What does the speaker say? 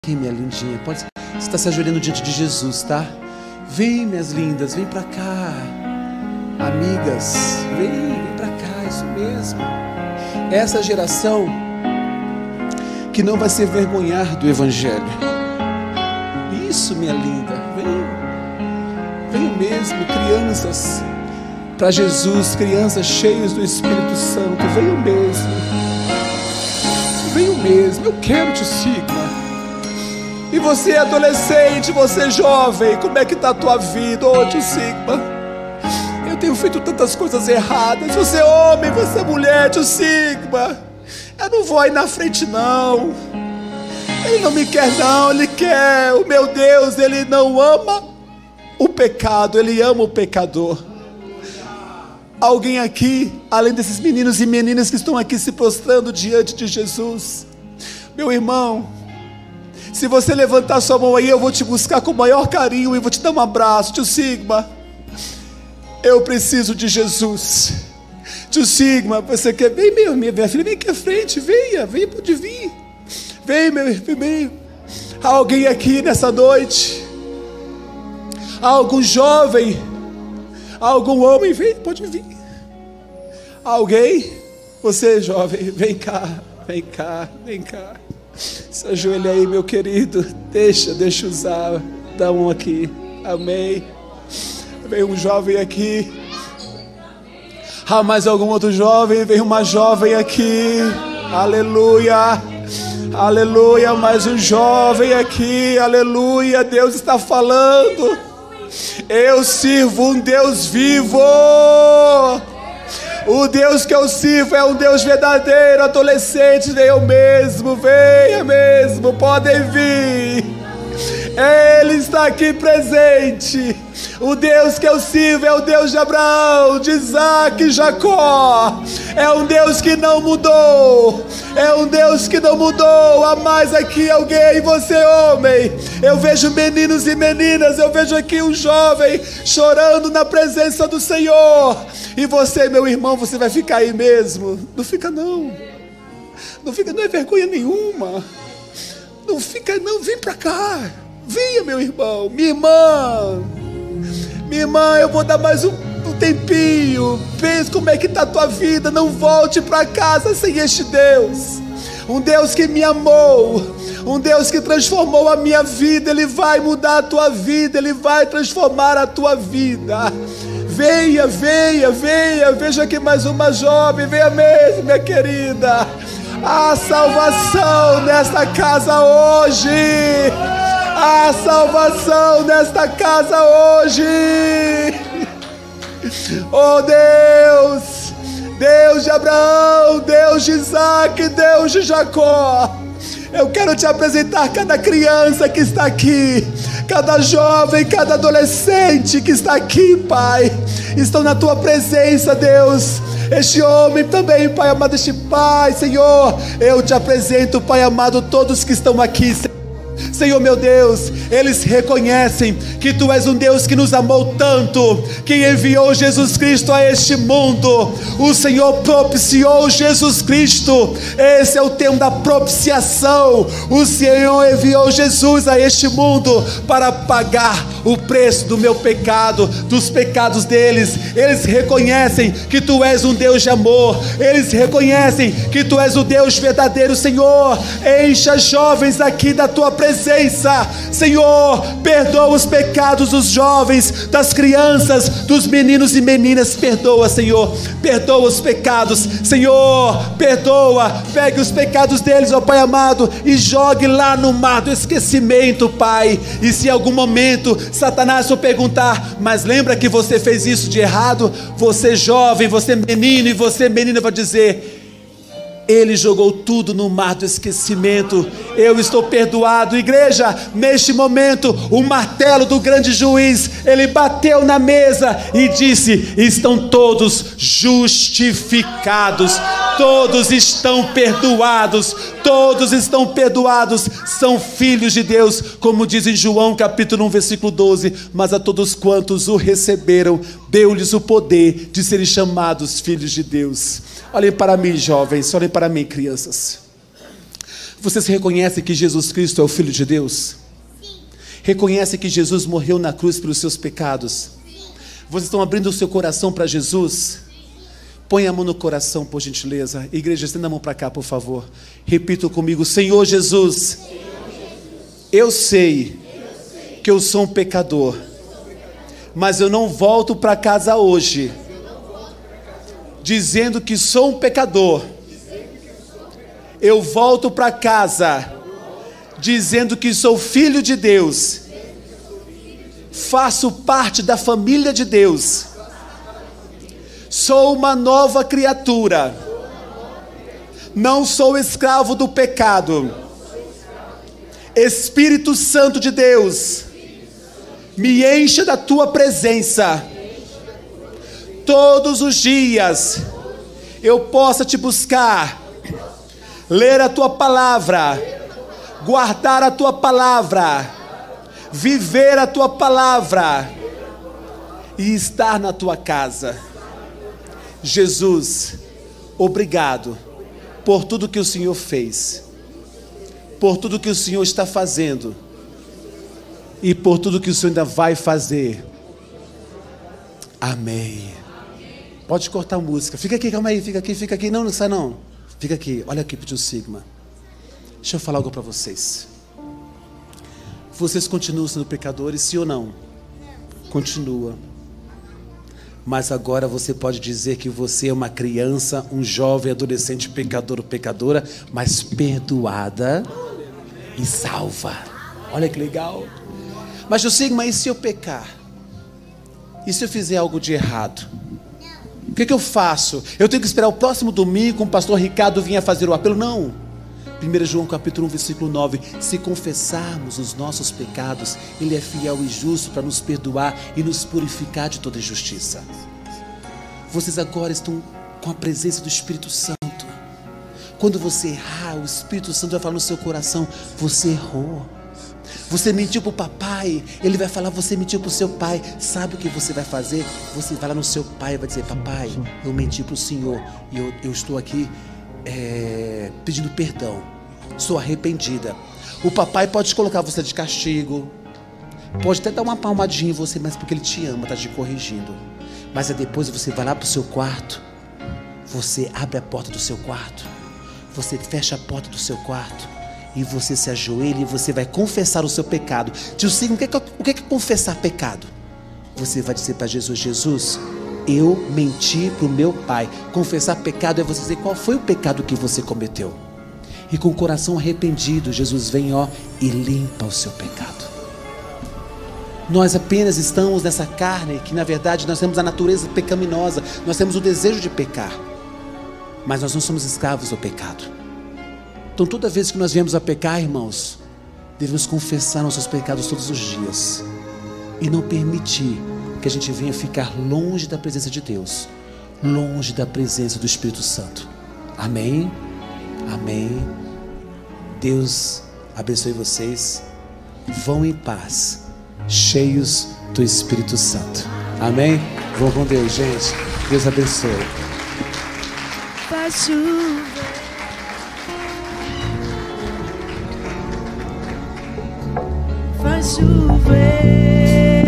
Aqui, minha lindinha, pode... Você está se ajoelhando diante de Jesus, tá? Vem, minhas lindas, vem pra cá. Amigas, vem pra cá, isso mesmo. Essa geração que não vai se envergonhar do Evangelho. Isso, minha linda, venham mesmo, crianças para Jesus, crianças cheias do Espírito Santo, venham mesmo, eu quero te Sigma. E você adolescente, você jovem, como é que está a tua vida? Ô tio Sigma, eu tenho feito tantas coisas erradas. Você é homem, você é mulher, tio Sigma, eu não vou aí na frente não. Ele não me quer não, Ele quer. O meu Deus, Ele não ama o pecado, Ele ama o pecador. Alguém aqui, além desses meninos e meninas que estão aqui se prostrando diante de Jesus, meu irmão, se você levantar sua mão aí, eu vou te buscar com o maior carinho e vou te dar um abraço. Tio Sigma, eu preciso de Jesus. Tio Sigma, você quer? Vem, minha filha, vem aqui à frente, venha, pode vir. Vem. Há alguém aqui nessa noite? Há algum jovem? Há algum homem? Vem, pode vir. Há alguém? Você jovem, vem cá. Se ajoelha aí, meu querido. Deixa usar. Dá um aqui. Amém. Vem um jovem aqui. Há mais algum outro jovem? Vem uma jovem aqui. Aleluia. Aleluia, mais um jovem aqui, aleluia, Deus está falando. Eu sirvo um Deus vivo. O Deus que eu sirvo é um Deus verdadeiro. Adolescentes, venham mesmo, venha mesmo, podem vir. Ele está aqui presente. O Deus que eu sirvo é o Deus de Abraão, de Isaac e Jacó. É um Deus que não mudou. É um Deus que não mudou. Há mais aqui alguém, você homem. Eu vejo meninos e meninas. Eu vejo aqui um jovem chorando na presença do Senhor. E você, meu irmão, você vai ficar aí mesmo? Não fica não. Não fica, não é vergonha nenhuma. Não fica não, vem pra cá. Venha, meu irmão, minha irmã, eu vou dar mais um tempinho. Pensa como é que está a tua vida. Não volte para casa sem este Deus. Um Deus que me amou, um Deus que transformou a minha vida. Ele vai mudar a tua vida, Ele vai transformar a tua vida. Venha, veja aqui mais uma jovem. Venha mesmo, minha querida. Há salvação nesta casa hoje. Há salvação nesta casa hoje. Oh Deus, Deus de Abraão, Deus de Isaac, Deus de Jacó, eu quero te apresentar cada criança que está aqui, cada jovem, cada adolescente que está aqui, Pai. Estão na tua presença, Deus. Este homem também, Pai amado, este Pai, Senhor, eu te apresento, Pai amado, todos que estão aqui, Senhor meu Deus, eles reconhecem que Tu és um Deus que nos amou tanto, que enviou Jesus Cristo a este mundo. O Senhor propiciou Jesus Cristo. Esse é o termo da propiciação. O Senhor enviou Jesus a este mundo para pagar o preço do meu pecado, dos pecados deles. Eles reconhecem que Tu és um Deus de amor. Eles reconhecem que Tu és o Deus verdadeiro, Senhor. Encha jovens aqui da Tua presença, Senhor. Perdoa os pecados dos jovens, das crianças, dos meninos e meninas. Perdoa, Senhor. Perdoa os pecados, Senhor. Perdoa. Pegue os pecados deles, ó Pai amado, e jogue lá no mar do esquecimento, Pai. E se em algum momento Satanás for perguntar: mas lembra que você fez isso de errado? Você jovem, você menino e você menina vai dizer: Ele jogou tudo no mar do esquecimento. Eu estou perdoado. Igreja, neste momento, o martelo do grande juiz, ele bateu na mesa e disse: estão todos justificados. Todos estão perdoados. Todos estão perdoados. São filhos de Deus, como diz em João capítulo 1 versículo 12. Mas a todos quantos o receberam, deu-lhes o poder de serem chamados filhos de Deus. Olhem para mim, jovens, olhem para mim, crianças. Vocês reconhecem que Jesus Cristo é o Filho de Deus? Sim. Reconhecem que Jesus morreu na cruz pelos seus pecados? Sim. Vocês estão abrindo o seu coração para Jesus? Sim. Põe a mão no coração, por gentileza. Igreja, estenda a mão para cá, por favor. Repita comigo: Senhor Jesus, eu sei que eu sou um pecador, mas eu não volto para casa hoje dizendo que sou um pecador. Eu volto para casa dizendo que sou filho de Deus, faço parte da família de Deus, sou uma nova criatura, não sou escravo do pecado. Espírito Santo de Deus, me encha da tua presença, todos os dias eu possa te buscar, ler a tua palavra, guardar a tua palavra, viver a tua palavra e estar na tua casa. Jesus, obrigado por tudo que o Senhor fez, por tudo que o Senhor está fazendo e por tudo que o Senhor ainda vai fazer. Amém. Pode cortar a música. Fica aqui, calma aí, fica aqui. Não, não sai não. Fica aqui, olha aqui, Tio Sigma. Deixa eu falar algo para vocês. Vocês continuam sendo pecadores, sim ou não? Continua. Mas agora você pode dizer que você é uma criança, um jovem, adolescente, pecador ou pecadora, mas perdoada e salva. Olha que legal. Mas Tio Sigma, e se eu pecar? E se eu fizer algo de errado? O que eu faço? Eu tenho que esperar o próximo domingo com o pastor Ricardo vir fazer o apelo? Não. 1 João capítulo 1, versículo 9. Se confessarmos os nossos pecados, Ele é fiel e justo para nos perdoar e nos purificar de toda injustiça. Vocês agora estão com a presença do Espírito Santo. Quando você errar, o Espírito Santo vai falar no seu coração: você errou. Você mentiu para o papai, ele vai falar: você mentiu para o seu pai. Sabe o que você vai fazer? Você vai lá no seu pai e vai dizer: papai, eu menti para o Senhor e eu estou aqui pedindo perdão, sou arrependida. O papai pode te colocar você de castigo, pode até dar uma palmadinha em você, mas porque ele te ama, está te corrigindo. Mas depois você vai lá para o seu quarto, você abre a porta do seu quarto, você fecha a porta do seu quarto e você se ajoelha e você vai confessar o seu pecado. Tio Sigma, o que é confessar pecado? Você vai dizer para Jesus: Jesus, eu menti para o meu pai. Confessar pecado é você dizer qual foi o pecado que você cometeu. E com o coração arrependido, Jesus vem e limpa o seu pecado. Nós apenas estamos nessa carne, que na verdade nós temos a natureza pecaminosa, nós temos o desejo de pecar, mas nós não somos escravos do pecado. Então toda vez que nós viemos a pecar, irmãos, devemos confessar nossos pecados todos os dias e não permitir que a gente venha ficar longe da presença de Deus, longe da presença do Espírito Santo. Amém? Amém. Deus abençoe vocês. Vão em paz, cheios do Espírito Santo. Amém? Vão com Deus, gente. Deus abençoe. Faz chover. Faz chover.